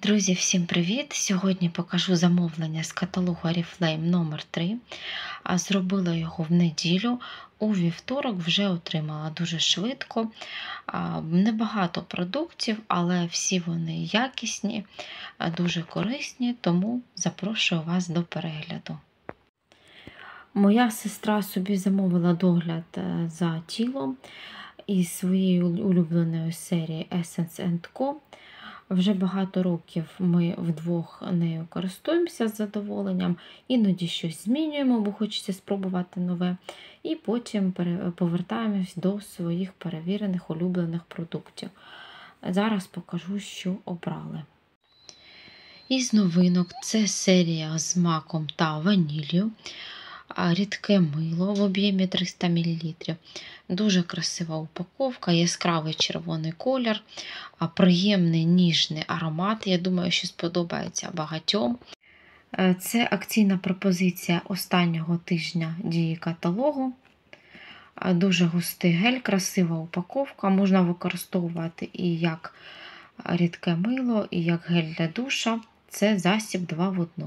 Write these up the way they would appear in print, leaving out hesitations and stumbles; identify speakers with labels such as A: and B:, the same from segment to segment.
A: Друзі, всім привіт! Сьогодні покажу замовлення з каталогу Oriflame номер 3. Зробила його в неділю, у вівторок вже отримала дуже швидко. Небагато продуктів, але всі вони якісні, дуже корисні, тому запрошую вас до перегляду. Моя сестра собі замовила догляд за тілом із своєї улюбленої серії Essence & Co. Вже багато років ми вдвох нею користуємося з задоволенням, іноді щось змінюємо, бо хочеться спробувати нове, і потім повертаємось до своїх перевірених улюблених продуктів. Зараз покажу, що обрали. Із новинок це серія з маком та ваніллю. Рідке мило в об'ємі 300 мл. Дуже красива упаковка, яскравий червоний колір, приємний ніжний аромат. Я думаю, що сподобається багатьом. Це акційна пропозиція останнього тижня дії каталогу. Дуже густий гель, красива упаковка. Можна використовувати і як рідке мило, і як гель для душа. Це засіб 2 в 1.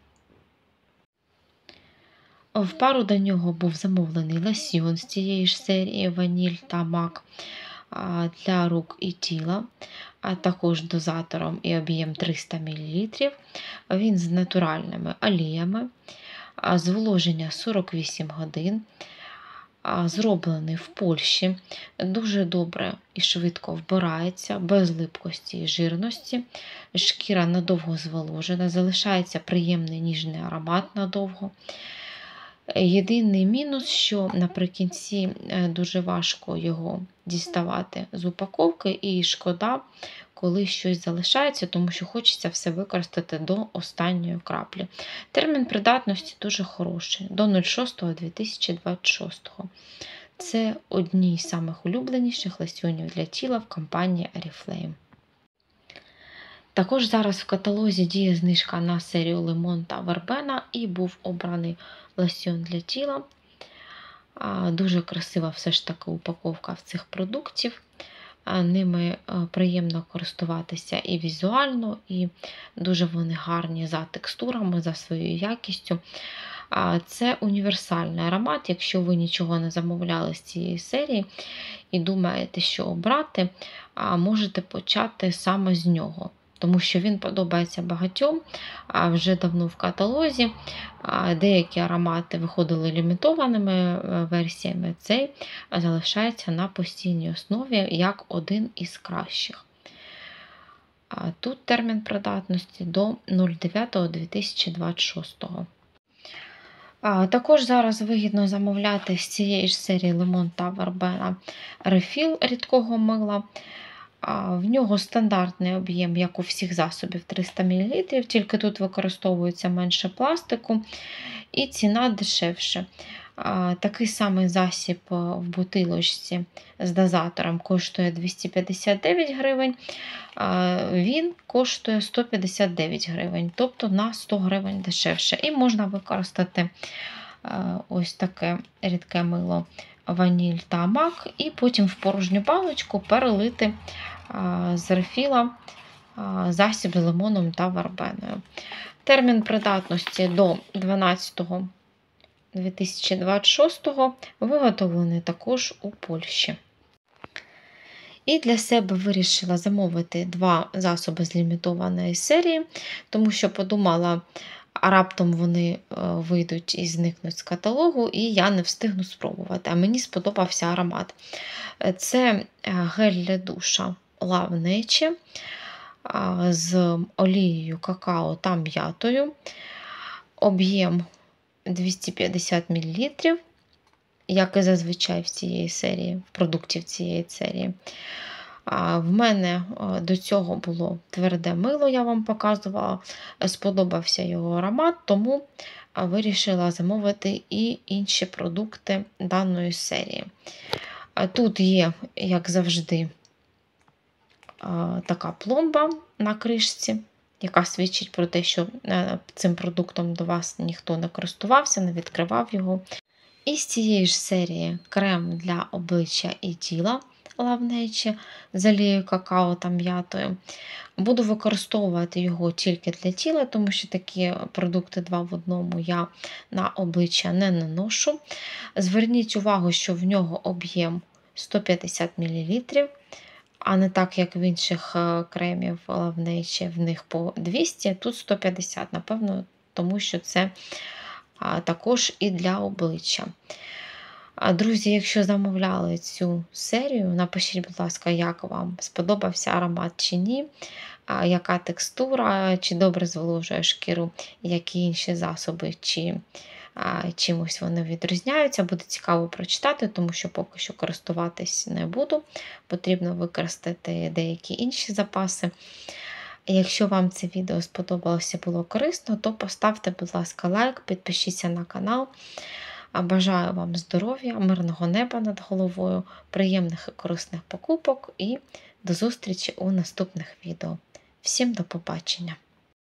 A: В пару до нього був замовлений лосьйон з цієї ж серії ваніль та мак для рук і тіла, а також дозатором і об'єм 300 мл. Він з натуральними оліями, зволоження 48 годин, зроблений в Польщі, дуже добре і швидко вбирається, без липкості і жирності, шкіра надовго зволожена, залишається приємний ніжний аромат надовго. Єдиний мінус, що наприкінці дуже важко його діставати з упаковки, і шкода, коли щось залишається, тому що хочеться все використати до останньої краплі. Термін придатності дуже хороший, до 06.2026. Це одні з самих улюбленіших лосьйонів для тіла в компанії Oriflame. Також зараз в каталозі діє знижка на серію лимон та вербена, і був обраний лосьйон для тіла. Дуже красива все ж таки упаковка в цих продуктів. Ними приємно користуватися і візуально, і дуже вони гарні за текстурами, за своєю якістю. Це універсальний аромат. Якщо ви нічого не замовляли з цієї серії і думаєте, що обрати, можете почати саме з нього. Тому що він подобається багатьом, вже давно в каталозі. Деякі аромати виходили лімітованими версіями, цей залишається на постійній основі як один із кращих. Тут термін придатності до 09.2026. Також зараз вигідно замовляти з цієї ж серії лимон та вербена рефіл рідкого мила. В нього стандартний об'єм, як у всіх засобів, 300 мл, тільки тут використовується менше пластику і ціна дешевше. Такий самий засіб в бутилочці з дозатором коштує 259 гривень, він коштує 159 гривень, тобто на 100 гривень дешевше. І можна використати ось таке рідке мило ваніль та мак, і потім в порожню баночку перелити з рефіла засіб з лимоном та вербеною. Термін придатності до 12.2026, виготовлений також у Польщі. І для себе вирішила замовити 2 засоби з лімітованої серії, тому що подумала, раптом вони вийдуть і зникнуть з каталогу, і я не встигну спробувати. А мені сподобався аромат. Це гель для душа Love Nature з олією какао та м'ятою. Об'єм 250 мл, як і зазвичай в цієї серії, продуктів цієї серії. В мене до цього було тверде мило, я вам показувала, сподобався його аромат, тому вирішила замовити і інші продукти даної серії. Тут є, як завжди, така пломба на кришці, яка свідчить про те, що цим продуктом до вас ніхто не користувався, не відкривав його. І з цієї ж серії крем для обличчя і тіла Love з олією какао та м'ятою. Буду використовувати його тільки для тіла, тому що такі продукти 2 в одному я на обличчя не наношу. Зверніть увагу, що в нього об'єм 150 мл, а не так, як в інших кремів Love, в них по 200, тут 150, напевно, тому що це також і для обличчя. Друзі, якщо замовляли цю серію, напишіть, будь ласка, як вам сподобався аромат чи ні, яка текстура, чи добре зволожує шкіру, які інші засоби, чи чимось вони відрізняються. Буде цікаво прочитати, тому що поки що користуватись не буду. Потрібно використати деякі інші запаси. Якщо вам це відео сподобалося, було корисно, то поставте, будь ласка, лайк, підпишіться на канал. Бажаю вам здоров'я, мирного неба над головою, приємних і корисних покупок і до зустрічі у наступних відео. Всім до побачення!